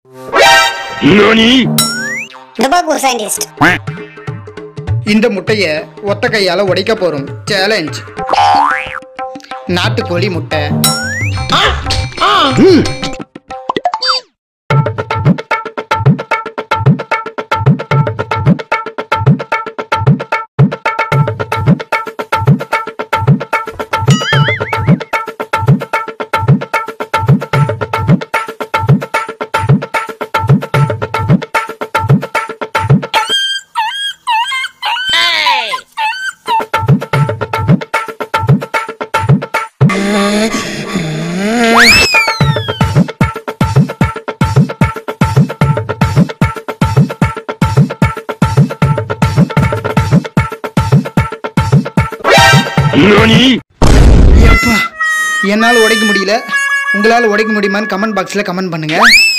இந்த முட்டைய ஒத்த கையால உடைக்க போறோம். சேலஞ்ச். நாட்டுக்கோழி முட்டை. என்னால உடைக்க முடியல. உங்களால உடைக்க முடியுமான்னு கமெண்ட் பாக்ஸ்ல கமெண்ட் பண்ணுங்க.